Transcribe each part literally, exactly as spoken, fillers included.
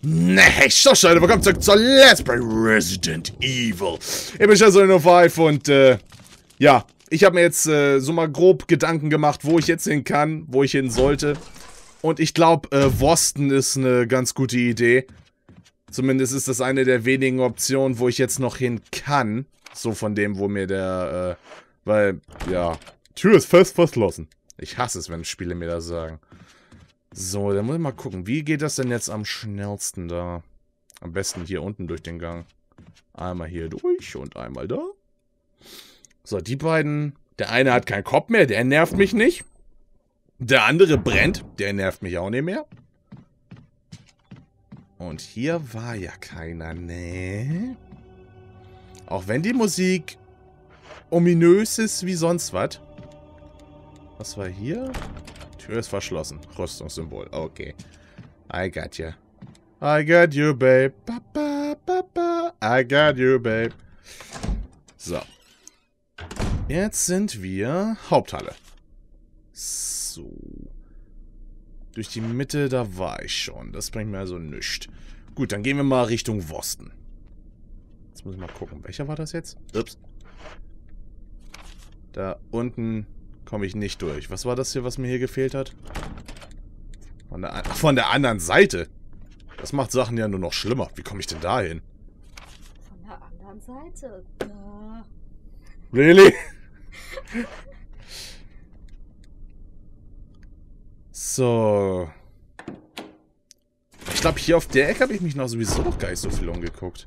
Nee, so Leute, willkommen zurück zur Let's Play Resident Evil. Ich bin Shadow fünf und, äh, ja, ich habe mir jetzt äh, so mal grob Gedanken gemacht, wo ich jetzt hin kann, wo ich hin sollte. Und ich glaube, äh, Boston ist eine ganz gute Idee. Zumindest ist das eine der wenigen Optionen, wo ich jetzt noch hin kann. So von dem, wo mir der, äh, weil, ja, Tür ist fest verschlossen. Ich hasse es, wenn Spiele mir das sagen. So, dann muss ich mal gucken. Wie geht das denn jetzt am schnellsten da? Am besten hier unten durch den Gang. Einmal hier durch und einmal da. So, die beiden. Der eine hat keinen Kopf mehr, der nervt mich nicht. Der andere brennt, der nervt mich auch nicht mehr. Und hier war ja keiner, ne? Auch wenn die Musik ominös ist wie sonst was. Was war hier? Tür ist verschlossen. Rüstungssymbol. Okay. I got you. I got you, babe. Ba, ba, ba, ba. I got you, babe. So. Jetzt sind wir Haupthalle. So. Durch die Mitte, da war ich schon. Das bringt mir also nichts. Gut, dann gehen wir mal Richtung Boston. Jetzt muss ich mal gucken. Welcher war das jetzt? Ups. Da unten komme ich nicht durch. Was war das hier, was mir hier gefehlt hat? Von der, ach, von der anderen Seite. Das macht Sachen ja nur noch schlimmer. Wie komme ich denn da hin? Von der anderen Seite. Ja. Really? So. Ich glaube, hier auf der Ecke habe ich mich noch sowieso noch gar nicht so viel umgeguckt.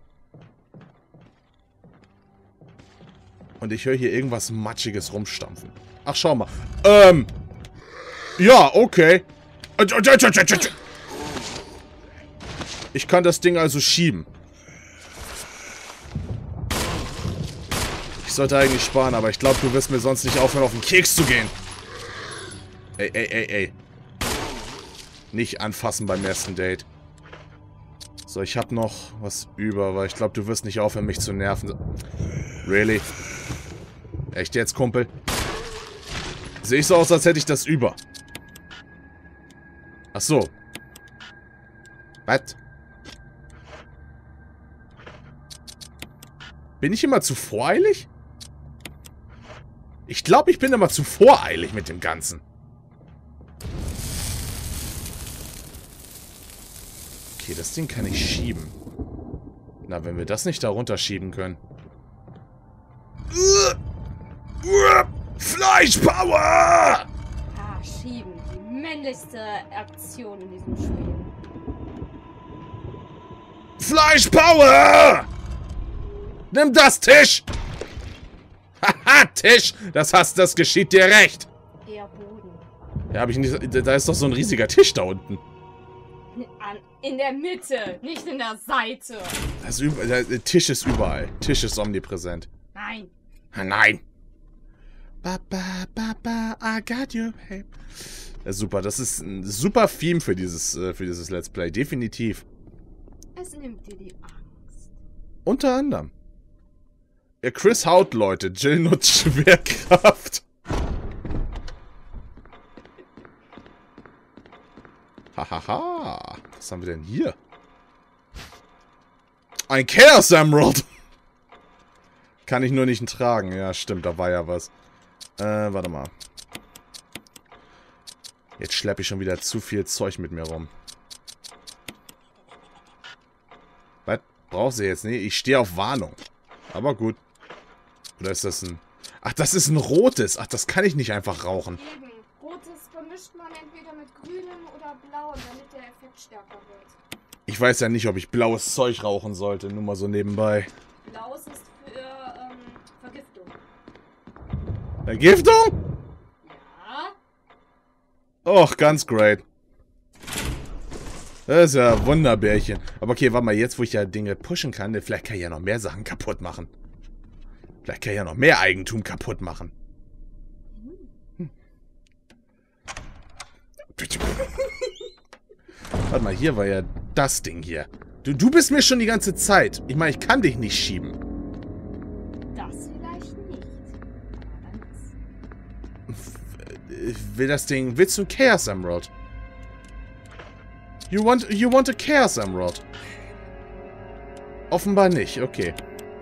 Und ich höre hier irgendwas Matschiges rumstampfen. Ach, schau mal. Ähm. Ja, okay. Ich kann das Ding also schieben. Ich sollte eigentlich sparen, aber ich glaube, du wirst mir sonst nicht aufhören, auf den Keks zu gehen. Ey, ey, ey, ey. Nicht anfassen beim ersten Date. So, ich habe noch was über, weil ich glaube, du wirst nicht aufhören, mich zu nerven. Really? Echt jetzt, Kumpel? Sehe ich so aus, als hätte ich das über. Ach so. Was? Bin ich immer zu voreilig? Ich glaube, ich bin immer zu voreilig mit dem Ganzen. Okay, das Ding kann ich schieben. Na, wenn wir das nicht da runterschieben können. Fleischpower! Ah, schieben. Die männlichste Aktion in diesem Spiel. Fleischpower! Nimm das, Tisch! Haha, Tisch! Das hast, das geschieht dir recht! Eher Boden. Ja, habe ich nicht. Da ist doch so ein riesiger Tisch da unten. An, in der Mitte, nicht in der Seite. Das ist über, der Tisch ist überall. Tisch ist omnipräsent. Nein. Nein! Ba, ba, ba, ba, I got you, babe. Ja, super, das ist ein super Theme für dieses, äh, für dieses Let's Play. Definitiv. Es nimmt dir die Angst. Unter anderem. Ja, Chris haut Leute. Jill nutzt Schwerkraft. Hahaha. Was haben wir denn hier? Ein Chaos Emerald. Kann ich nur nicht tragen. Ja, stimmt, da war ja was. Äh, warte mal. Jetzt schleppe ich schon wieder zu viel Zeug mit mir rum. Was? Brauchst du jetzt? Nee, ich stehe auf Warnung. Aber gut. Oder ist das ein... Ach, das ist ein rotes. Ach, das kann ich nicht einfach rauchen. Eben. Rotes vermischt man entweder mit grünem oder blauem, damit der Effekt stärker wird. Ich weiß ja nicht, ob ich blaues Zeug rauchen sollte. Nur mal so nebenbei. Blaues ist für ähm, Vergiftung. Vergiftung? Ja. Och, ganz great. Das ist ja Wunderbärchen. Aber okay, warte mal, jetzt wo ich ja Dinge pushen kann, vielleicht kann ich ja noch mehr Sachen kaputt machen. Vielleicht kann ich ja noch mehr Eigentum kaputt machen. Hm. Warte mal, hier war ja das Ding hier. Du, du bist mir schon die ganze Zeit. Ich meine, ich kann dich nicht schieben. Das vielleicht nicht. Will das Ding... Willst du ein Chaos Emerald? You want, you want a Chaos Emerald? Offenbar nicht, okay.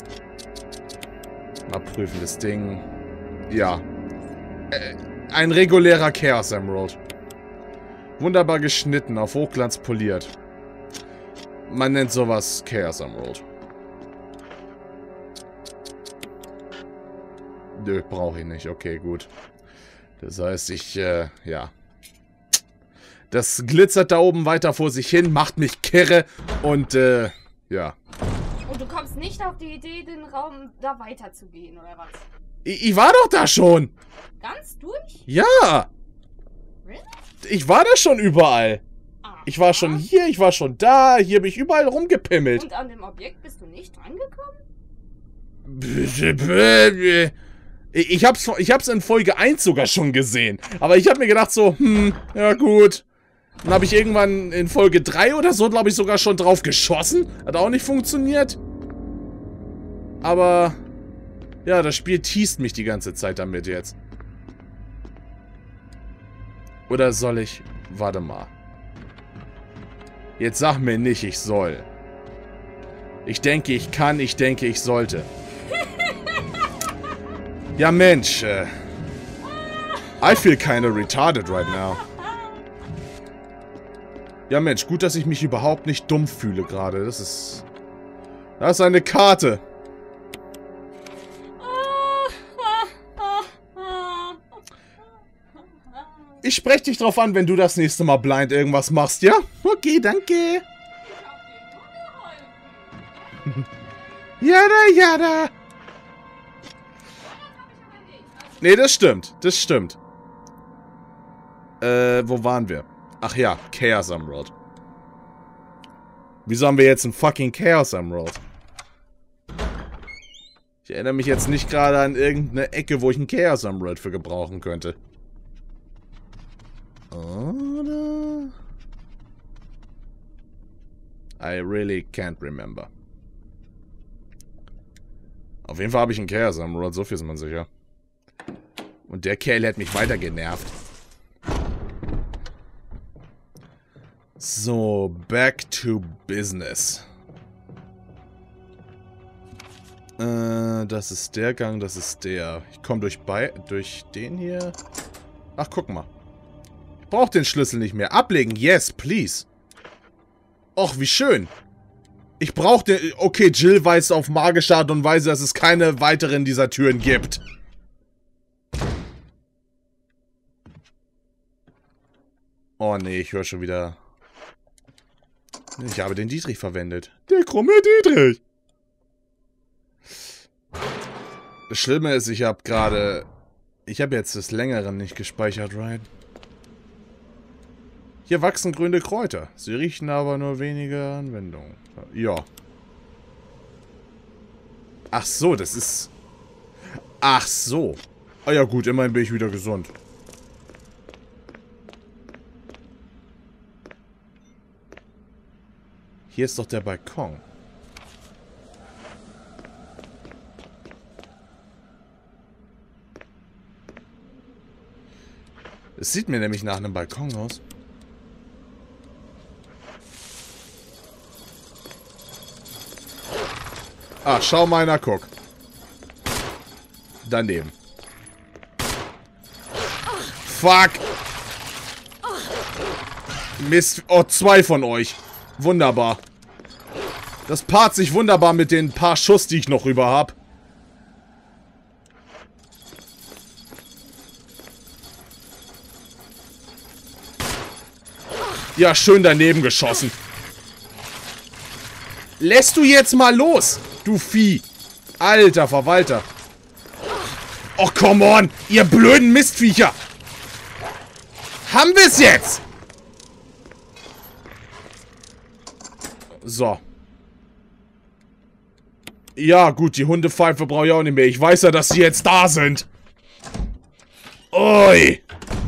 Mal prüfen, das Ding. Ja. Äh, ein regulärer Chaos Emerald. Wunderbar geschnitten, auf Hochglanz poliert. Man nennt sowas Chaos Emerald. Nö, brauche ich nicht. Okay, gut. Das heißt, ich, äh, ja. Das glitzert da oben weiter vor sich hin, macht mich kirre und, äh, ja. Und du kommst nicht auf die Idee, den Raum da weiterzugehen, oder was? Ich, ich war doch da schon! Ganz durch? Ja! Really? Ich war da schon überall. Aha. Ich war schon hier, ich war schon da, hier bin ich überall rumgepimmelt. Und an dem Objekt bist du nicht drangekommen? Ich hab's, ich hab's in Folge eins sogar schon gesehen. Aber ich hab mir gedacht so, hm, ja gut. Dann habe ich irgendwann in Folge drei oder so, glaube ich, sogar schon drauf geschossen. Hat auch nicht funktioniert. Aber, ja, das Spiel teast mich die ganze Zeit damit jetzt. Oder soll ich... Warte mal. Jetzt sag mir nicht, ich soll. Ich denke, ich kann, ich denke, ich sollte. Ja, Mensch. Äh, I feel kinda retarded right now. Ja, Mensch, gut, dass ich mich überhaupt nicht dumm fühle gerade. Das ist... Das ist eine Karte. Ich spreche dich drauf an, wenn du das nächste Mal blind irgendwas machst, ja? Okay, danke. Jada, jada. Nee, das stimmt. Das stimmt. Äh, wo waren wir? Ach ja, Chaos Emerald. Wieso haben wir jetzt ein fucking Chaos Emerald? Ich erinnere mich jetzt nicht gerade an irgendeine Ecke, wo ich ein Chaos Emerald für gebrauchen könnte. Oder? I really can't remember. Auf jeden Fall habe ich einen Chaos Emerald, so viel ist man sicher. Und der Kerl hat mich weiter genervt. So, back to business. Äh, das ist der Gang, das ist der. Ich komme durch bei durch den hier. Ach, guck mal. Ich brauche den Schlüssel nicht mehr. Ablegen, yes, please. Och, wie schön. Ich brauche den... Okay, Jill weiß auf magische Art und Weise, dass es keine weiteren dieser Türen gibt. Oh nee, ich höre schon wieder... Ich habe den Dietrich verwendet. Der krumme Dietrich. Das Schlimme ist, ich habe gerade... Ich habe jetzt des Längeren nicht gespeichert, right? Hier wachsen grüne Kräuter. Sie riechen aber nur wenige Anwendungen. Ja. Ach so, das ist... Ach so. Ah ja gut, immerhin bin ich wieder gesund. Hier ist doch der Balkon. Es sieht mir nämlich nach einem Balkon aus. Ah, schau mal einer, guck. Daneben. Fuck. Mist. Oh, zwei von euch. Wunderbar. Das paart sich wunderbar mit den paar Schuss, die ich noch rüber habe. Ja, schön daneben geschossen. Lässt du jetzt mal los, du Vieh. Alter Verwalter. Oh, come on, ihr blöden Mistviecher. Haben wir es jetzt? So. Ja, gut, die Hundepfeife brauche ich auch nicht mehr. Ich weiß ja, dass sie jetzt da sind. Ui.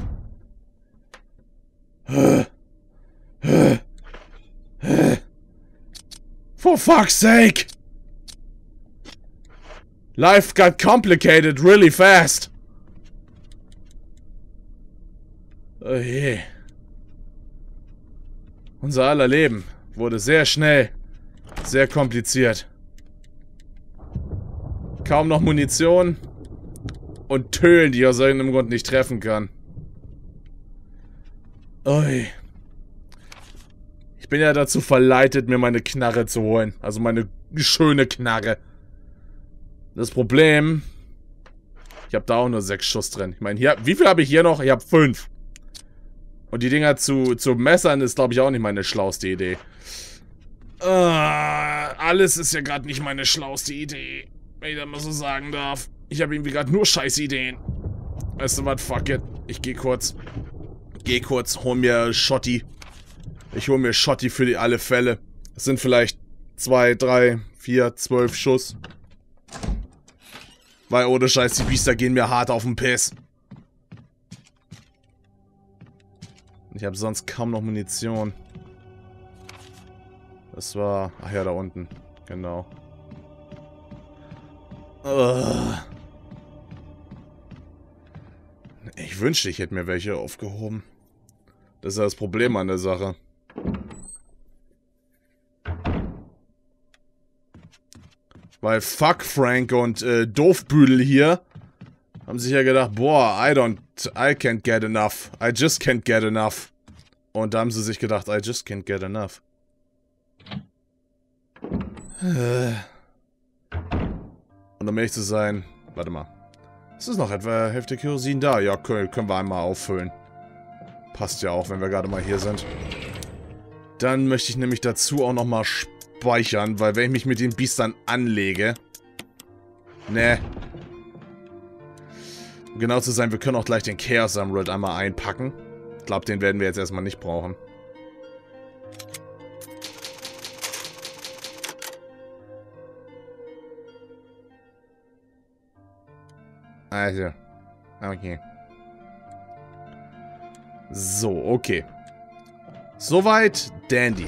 For fuck's sake. Life got complicated really fast. Oh je. Unser aller Leben wurde sehr schnell, sehr kompliziert. Kaum noch Munition und Tölen, die ich aus irgendeinem Grund nicht treffen kann. Ui. Ich bin ja dazu verleitet, mir meine Knarre zu holen. Also meine schöne Knarre. Das Problem... Ich habe da auch nur sechs Schuss drin. Ich meine, hier... Wie viel habe ich hier noch? Ich habe fünf. Und die Dinger zu, zu messern ist, glaube ich, auch nicht meine schlauste Idee. Uh, alles ist ja gerade nicht meine schlauste Idee. Wenn ich das mal so sagen darf. Ich habe irgendwie gerade nur scheiß Ideen. Weißt du was? Fuck it. Ich gehe kurz. Geh kurz, hol mir Schotti. Ich hol mir Schotti für die alle Fälle. Es sind vielleicht zwei, drei, vier, zwölf Schuss. Weil ohne Scheiß, die Biester gehen mir hart auf den Piss. Ich habe sonst kaum noch Munition. Das war... Ach ja, da unten. Genau. Ugh. Ich wünschte, ich hätte mir welche aufgehoben. Das ist ja das Problem an der Sache. Weil fuck Frank und äh, Doofbüdel hier haben sich ja gedacht, boah, I don't, I can't get enough. I just can't get enough. Und da haben sie sich gedacht, I just can't get enough. Und um ehrlich zu sein, warte mal. Es ist noch etwa Hälfte Kerosin da. Ja, können, können wir einmal auffüllen. Passt ja auch, wenn wir gerade mal hier sind. Dann möchte ich nämlich dazu auch nochmal speichern, weil wenn ich mich mit den Biestern anlege... Ne. Um genau zu sein, wir können auch gleich den Chaos Emerald einmal einpacken. Ich glaube, den werden wir jetzt erstmal nicht brauchen. Also. Okay. So, okay. Soweit Dandy.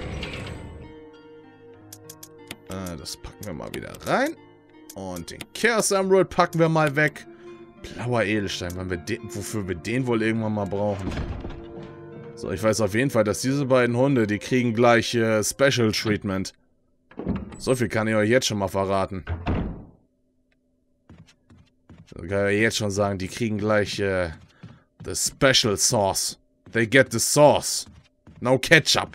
Äh, das packen wir mal wieder rein. Und den Chaos Emerald packen wir mal weg. Blauer Edelstein, weil wir den, wofür wir den wohl irgendwann mal brauchen. So, ich weiß auf jeden Fall, dass diese beiden Hunde, die kriegen gleich äh, Special Treatment. So viel kann ich euch jetzt schon mal verraten. Ich kann ich jetzt schon sagen, die kriegen gleich äh, the Special Sauce. They get the sauce. No Ketchup.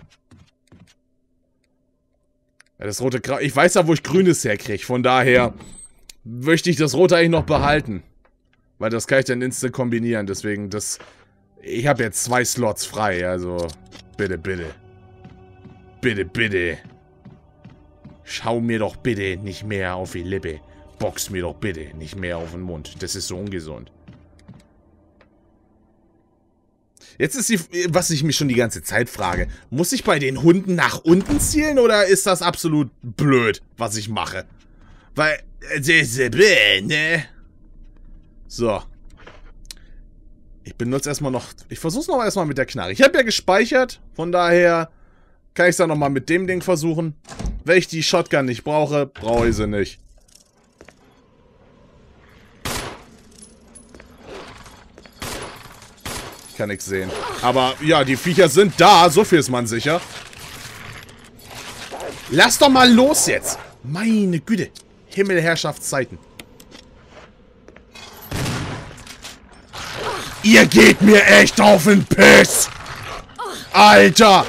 Ja, das rote Kraut. Ich weiß ja, wo ich Grünes herkriege. Von daher möchte ich das Rote eigentlich noch behalten. Weil das kann ich dann instant kombinieren. Deswegen, das... Ich habe jetzt zwei Slots frei. Also, bitte, bitte. Bitte, bitte. Schau mir doch bitte nicht mehr auf die Lippe. Box mir doch bitte nicht mehr auf den Mund. Das ist so ungesund. Jetzt ist die... Was ich mich schon die ganze Zeit frage. Muss ich bei den Hunden nach unten zielen? Oder ist das absolut blöd, was ich mache? Weil... Ne? So. Ich benutze erstmal noch... Ich versuche es noch erstmal mit der Knarre. Ich habe ja gespeichert. Von daher kann ich es dann nochmal mit dem Ding versuchen. Wenn ich die Shotgun nicht brauche, brauche ich sie nicht. Ich kann nichts sehen. Aber ja, die Viecher sind da. So viel ist man sicher. Lass doch mal los jetzt. Meine Güte. Himmelherrschaftszeiten. Ihr geht mir echt auf den Piss. Alter.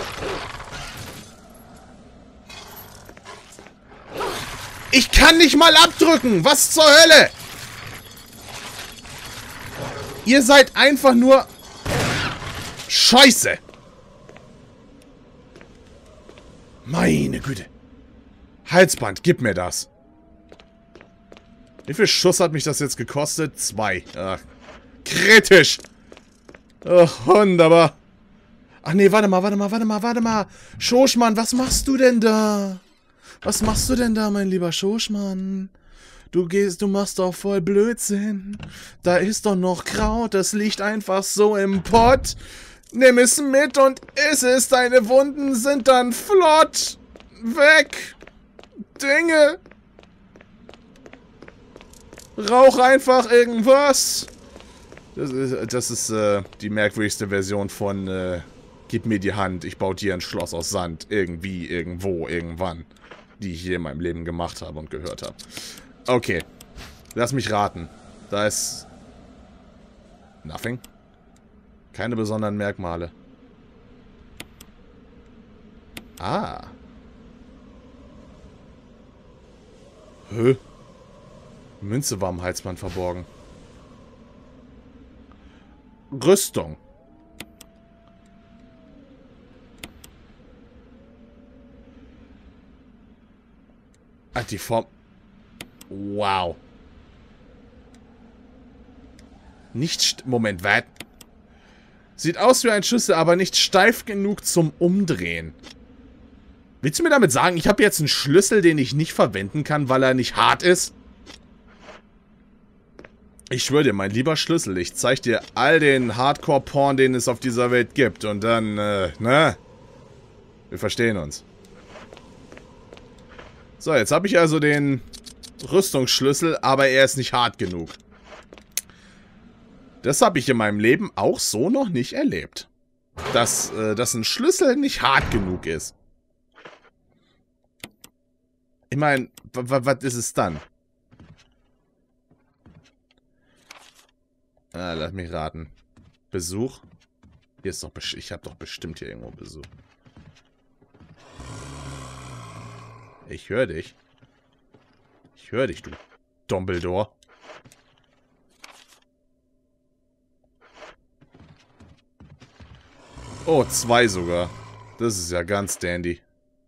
Ich kann nicht mal abdrücken. Was zur Hölle? Ihr seid einfach nur... Scheiße. Meine Güte. Halsband, gib mir das. Wie viel Schuss hat mich das jetzt gekostet? Zwei. Ach, kritisch. Ach, wunderbar. Ach nee, warte mal, warte mal, warte mal, warte mal. Schoschmann, was machst du denn da? Was machst du denn da, mein lieber Schoschmann? Du gehst, du machst doch voll Blödsinn. Da ist doch noch Kraut, das liegt einfach so im Pott. Nimm es mit und iss es, deine Wunden sind dann flott. Weg. Dinge. Rauch einfach irgendwas. Das ist, das ist äh, die merkwürdigste Version von äh, Gib mir die Hand, ich baue dir ein Schloss aus Sand. Irgendwie, irgendwo, irgendwann. Die ich hier in meinem Leben gemacht habe und gehört habe. Okay. Lass mich raten. Da ist... Nothing. Keine besonderen Merkmale. Ah. Hä? Münze war am Halsband verborgen. Rüstung. Ah, die Form... Wow. Nicht... St Moment, was? Sieht aus wie ein Schlüssel, aber nicht steif genug zum Umdrehen. Willst du mir damit sagen, ich habe jetzt einen Schlüssel, den ich nicht verwenden kann, weil er nicht hart ist? Ich schwöre dir, mein lieber Schlüssel, ich zeig dir all den Hardcore-Porn, den es auf dieser Welt gibt. Und dann, äh, ne? Wir verstehen uns. So, jetzt habe ich also den Rüstungsschlüssel, aber er ist nicht hart genug. Das habe ich in meinem Leben auch so noch nicht erlebt. Dass, äh, dass ein Schlüssel nicht hart genug ist. Ich meine, was ist es dann? Ah, lass mich raten. Besuch? Hier ist doch... Ich habe doch bestimmt hier irgendwo Besuch. Ich höre dich. Ich höre dich, du Dumbledore. Oh, zwei sogar. Das ist ja ganz dandy.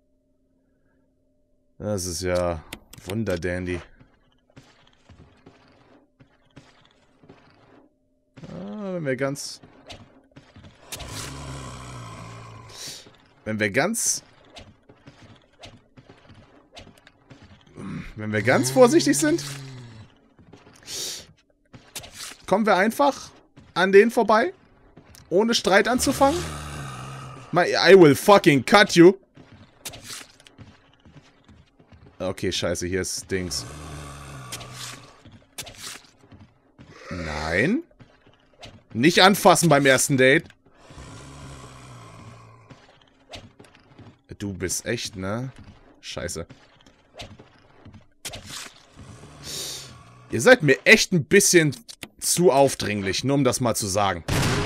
Das ist ja wunderdandy. Ah, wenn wir ganz... Wenn wir ganz... Wenn wir ganz vorsichtig sind, kommen wir einfach an denen vorbei, ohne Streit anzufangen. I will fucking cut you. Okay, scheiße, hier ist Dings. Nein. Nicht anfassen beim ersten Date. Du bist echt, ne? Scheiße. Ihr seid mir echt ein bisschen zu aufdringlich, nur um das mal zu sagen.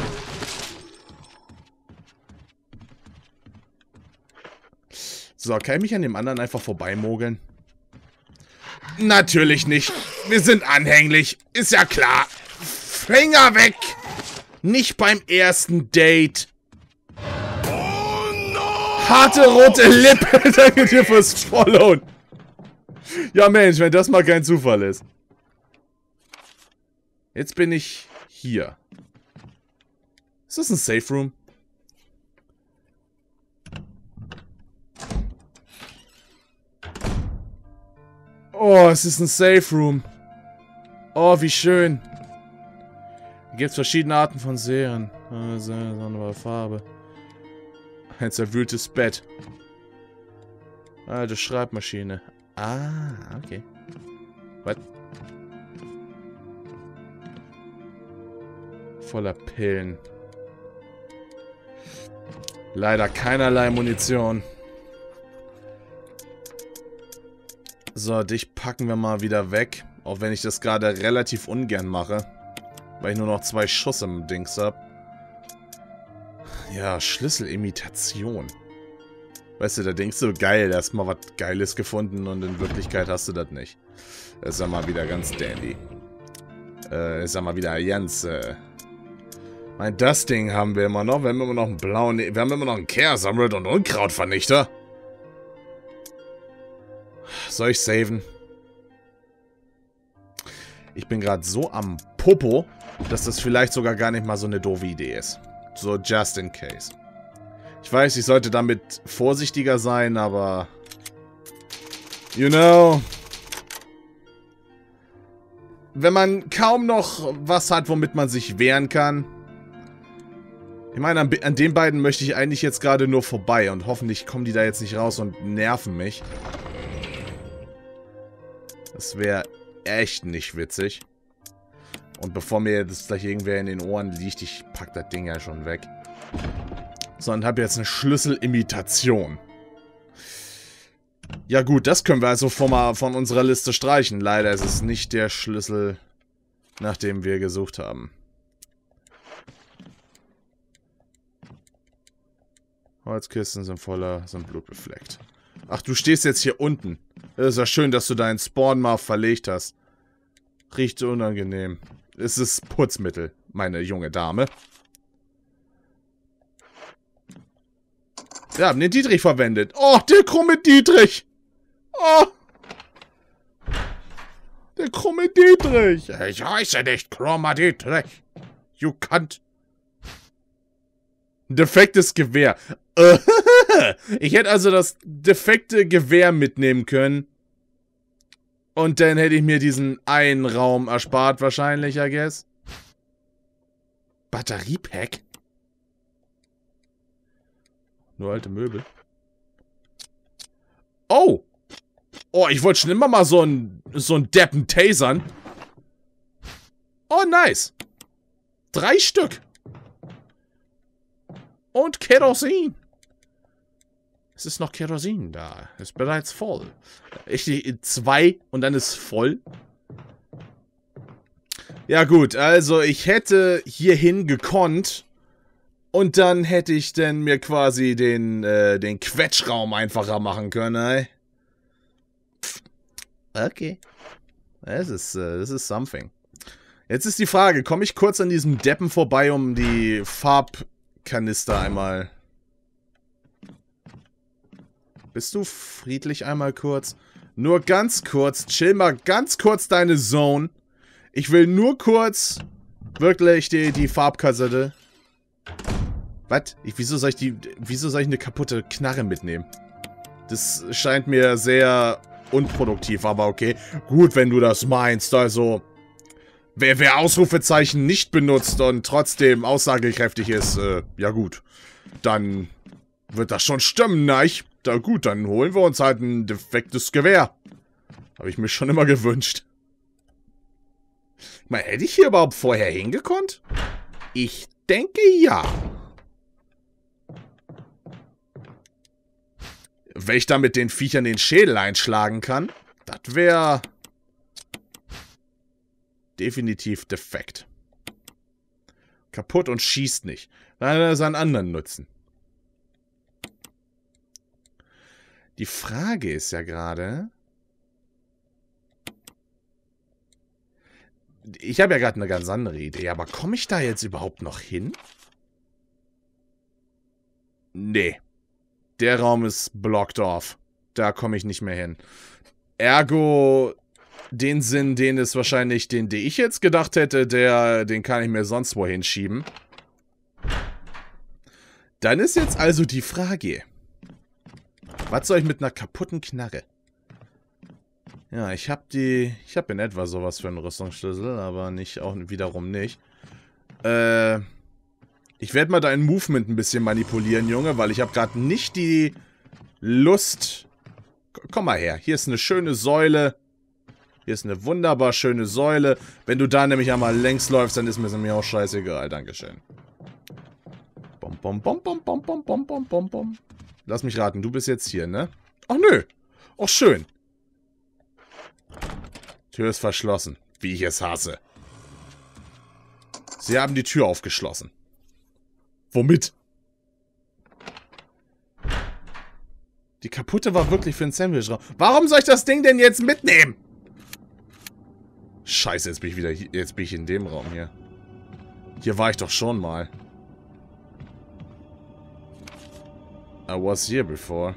So, kann ich mich an dem anderen einfach vorbeimogeln? Natürlich nicht. Wir sind anhänglich. Ist ja klar. Finger weg. Nicht beim ersten Date. Oh no. Harte rote Lippe. Danke dir fürs Followen. Ja Mensch, wenn das mal kein Zufall ist. Jetzt bin ich hier. Ist das ein Safe Room? Oh, es ist ein Safe Room. Oh, wie schön. Hier gibt es verschiedene Arten von Serien. Andere Farbe. Ein zerwühltes Bett. Alte Schreibmaschine. Ah, okay. Was? Voller Pillen. Leider keinerlei Munition. So, dich packen wir mal wieder weg. Auch wenn ich das gerade relativ ungern mache. Weil ich nur noch zwei Schuss im Dings habe. Ja, Schlüsselimitation. Weißt du, da denkst du, geil, da hast mal was Geiles gefunden und in Wirklichkeit hast du das nicht. Das ist ja mal wieder ganz dandy. Äh, ist ja mal wieder ganz, äh... Mein, das Ding haben wir immer noch. Wir haben immer noch einen blauen... Wir haben immer noch einen Care-Sammler und Unkrautvernichter. Soll ich saven? Ich bin gerade so am Popo, dass das vielleicht sogar gar nicht mal so eine doofe Idee ist. So just in case. Ich weiß, ich sollte damit vorsichtiger sein, aber... You know... Wenn man kaum noch was hat, womit man sich wehren kann... Ich meine, an, an den beiden möchte ich eigentlich jetzt gerade nur vorbei und hoffentlich kommen die da jetzt nicht raus und nerven mich. Das wäre echt nicht witzig. Und bevor mir das gleich irgendwer in den Ohren liegt, ich pack das Ding ja schon weg. sondern habe jetzt eine Schlüsselimitation. Ja gut, das können wir also von, von unserer Liste streichen. Leider ist es nicht der Schlüssel, nach dem wir gesucht haben. Holzkisten sind voller, sind blutbefleckt. Ach, du stehst jetzt hier unten. Es ist ja schön, dass du deinen Spawn mal verlegt hast. Riecht unangenehm. Es ist Putzmittel, meine junge Dame. Wir haben den Dietrich verwendet. Oh, der krumme Dietrich. Oh. Der krumme Dietrich. Ich heiße nicht krummer Dietrich. You can't. Defektes Gewehr. Ich hätte also das defekte Gewehr mitnehmen können. Und dann hätte ich mir diesen einen Raum erspart wahrscheinlich, I guess. Batteriepack? Nur alte Möbel. Oh! Oh, ich wollte schon immer mal so ein so ein Deppen tasern. Oh, nice. Drei Stück. Und Kerosin. Es ist noch Kerosin da. Ist bereits voll. Ich zwei und dann ist voll. Ja gut, also ich hätte hierhin gekonnt. Und dann hätte ich dann mir quasi den, äh, den Quetschraum einfacher machen können, ey. Okay. Das ist, äh, das ist something. Jetzt ist die Frage, komme ich kurz an diesem Deppen vorbei, um die Farbkanister einmal... Bist du friedlich einmal kurz? Nur ganz kurz, chill mal ganz kurz deine Zone. Ich will nur kurz wirklich die, die Farbkassette... Was? Ich, wieso soll ich die... Wieso soll ich eine kaputte Knarre mitnehmen? Das scheint mir sehr unproduktiv, aber okay. Gut, wenn du das meinst, also... Wer, wer Ausrufezeichen nicht benutzt und trotzdem aussagekräftig ist, äh, ja gut. Dann wird das schon stimmen, neich? Da gut, dann holen wir uns halt ein defektes Gewehr. Habe ich mir schon immer gewünscht. Ich meine, hätte ich hier überhaupt vorher hingekonnt? Ich denke, ja. Wenn ich da mit den Viechern den Schädel einschlagen kann, das wäre definitiv defekt. Kaputt und schießt nicht. Dann hat er seinen anderen Nutzen. Die Frage ist ja gerade... Ich habe ja gerade eine ganz andere Idee, aber komme ich da jetzt überhaupt noch hin? Nee. Der Raum ist blocked off. Da komme ich nicht mehr hin. Ergo, den Sinn, den ist wahrscheinlich den, den ich jetzt gedacht hätte, der, den kann ich mir sonst wo hinschieben. Dann ist jetzt also die Frage. Was soll ich mit einer kaputten Knarre? Ja, ich habe die... Ich habe in etwa sowas für einen Rüstungsschlüssel, aber nicht auch wiederum nicht. Äh... Ich werde mal dein Movement ein bisschen manipulieren, Junge, weil ich habe gerade nicht die Lust... Komm mal her, hier ist eine schöne Säule. Hier ist eine wunderbar schöne Säule. Wenn du da nämlich einmal längs läufst, dann ist mir auch scheißegal. Dankeschön. Bom, bom, bom, bom, bom, bom, bom, bom, bom, bom. Lass mich raten, du bist jetzt hier, ne? Ach nö. Ach schön. Tür ist verschlossen. Wie ich es hasse. Sie haben die Tür aufgeschlossen. Womit? Die kaputte war wirklich für ein Sandwich-Raum. Warum soll ich das Ding denn jetzt mitnehmen? Scheiße, jetzt bin ich wieder hier. Jetzt bin ich in dem Raum hier. Hier war ich doch schon mal. I was here before.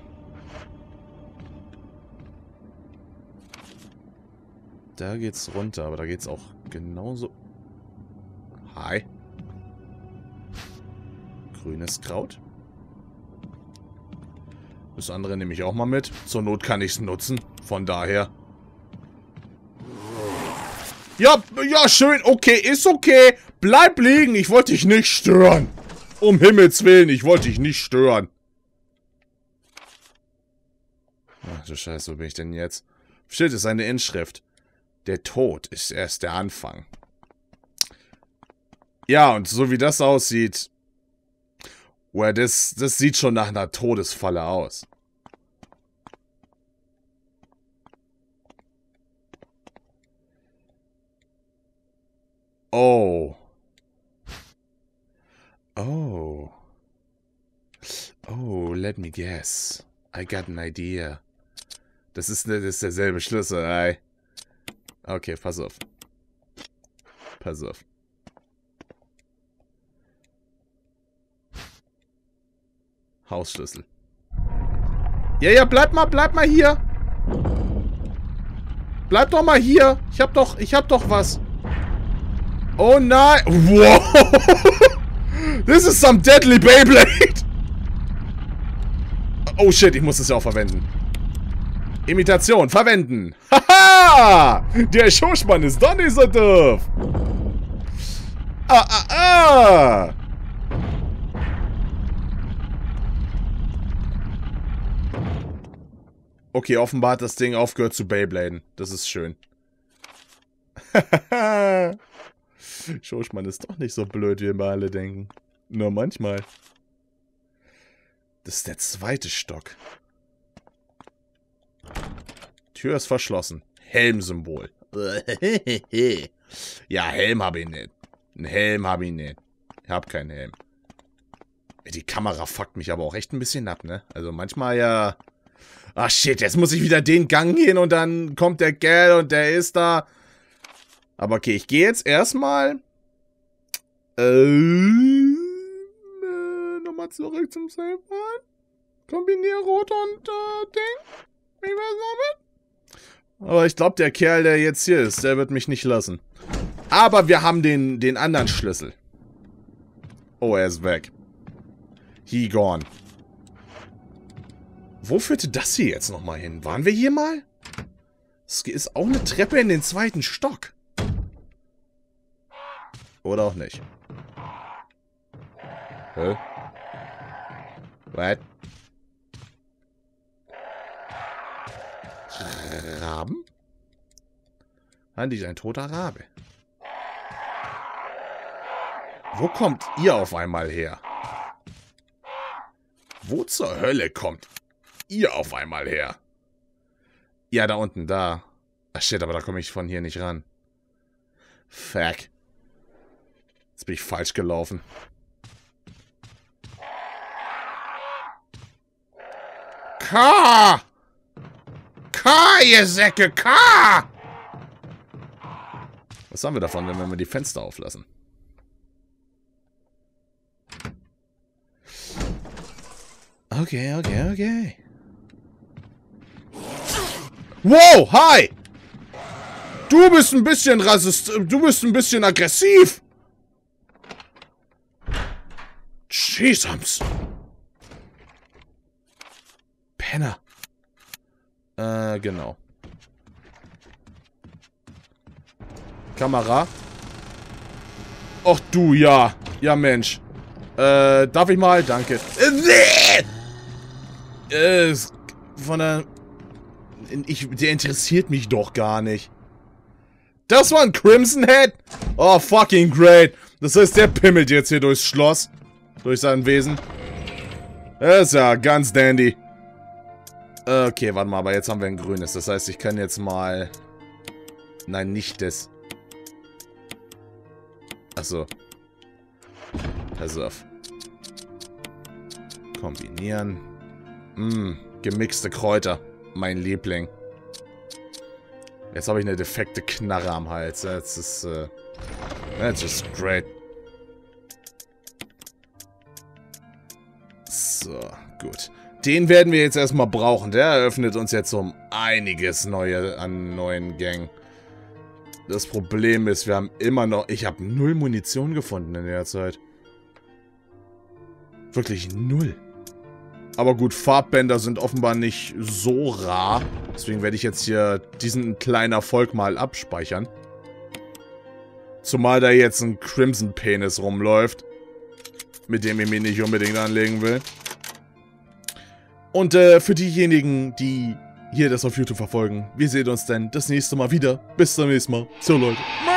Da geht's runter, aber da geht's auch genauso... Hi. Grünes Kraut. Das andere nehme ich auch mal mit. Zur Not kann ich es nutzen. Von daher. Ja, ja, schön. Okay, ist okay. Bleib liegen. Ich wollte dich nicht stören. Um Himmels Willen, ich wollte dich nicht stören. Ach du Scheiße, wo bin ich denn jetzt? Schild ist eine Inschrift. Der Tod ist erst der Anfang. Ja, und so wie das aussieht... Well, das, das sieht schon nach einer Todesfalle aus. Oh. Oh. Oh, let me guess. I got an idea. Das ist, das ist derselbe Schlüssel, ey. Okay, pass auf. Pass auf. Hausschlüssel. Ja, ja, bleib mal, bleib mal hier. Bleib doch mal hier. Ich hab doch, ich hab doch was. Oh nein. Wow. This is some deadly Beyblade. Oh shit, ich muss das ja auch verwenden. Imitation, verwenden. Haha! Der Schoschmann ist doch nicht so doof. Ah, ah, ah. Okay, offenbar hat das Ding aufgehört zu Beybladen. Das ist schön. Schoschmann ist doch nicht so blöd, wie wir alle denken. Nur manchmal. Das ist der zweite Stock. Tür ist verschlossen. Helmsymbol. Ja, Helm habe ich nicht. Ein Helm habe ich nicht. Ich habe keinen Helm. Die Kamera fuckt mich aber auch echt ein bisschen ab, ne? Also manchmal ja... Ach shit, jetzt muss ich wieder den Gang gehen und dann kommt der Kerl und der ist da. Aber okay, ich gehe jetzt erstmal... Äh, äh, nochmal zurück zum Save Point. Kombiniere Rot und äh, Ding. Wie wär's damit? Aber ich glaube, der Kerl, der jetzt hier ist, der wird mich nicht lassen. Aber wir haben den, den anderen Schlüssel. Oh, er ist weg. He gone. Wo führte das hier jetzt nochmal hin? Waren wir hier mal? Es ist auch eine Treppe in den zweiten Stock. Oder auch nicht. Hä? What? Raben? Eigentlich ein toter Rabe. Wo kommt ihr auf einmal her? Wo zur Hölle kommt ihr auf einmal her? Ja, da unten, da. Ach shit, aber da komme ich von hier nicht ran. Fuck. Jetzt bin ich falsch gelaufen. K! K, ihr Säcke, K! Was haben wir davon, wenn wir die Fenster auflassen? Okay, okay, okay. Wow, hi! Du bist ein bisschen rassist... Du bist ein bisschen aggressiv. Jesus. Penner. Äh, genau. Kamera. Och du, ja. Ja, Mensch. Äh, darf ich mal? Danke. Äh, von der... Ich, der interessiert mich doch gar nicht. Das war ein Crimson Head? Oh, fucking great. Das heißt, der pimmelt jetzt hier durchs Schloss. Durch sein Wesen. Das ist ja ganz dandy. Okay, warte mal, aber jetzt haben wir ein grünes. Das heißt, ich kann jetzt mal... Nein, nicht das. Achso. Pass auf. Kombinieren. Mmm, gemixte Kräuter. Mein Liebling. Jetzt habe ich eine defekte Knarre am Hals. Das ist, äh... That's just great. So, gut. Den werden wir jetzt erstmal brauchen. Der eröffnet uns jetzt um einiges neue an neuen Gang. Das Problem ist, wir haben immer noch... Ich habe null Munition gefunden in der Zeit. Wirklich null. Aber gut, Farbbänder sind offenbar nicht so rar. Deswegen werde ich jetzt hier diesen kleinen Erfolg mal abspeichern. Zumal da jetzt ein Crimson Penis rumläuft. Mit dem ich mich nicht unbedingt anlegen will. Und äh, für diejenigen, die hier das auf YouTube verfolgen, wir sehen uns dann das nächste Mal wieder. Bis zum nächsten Mal. So, Leute.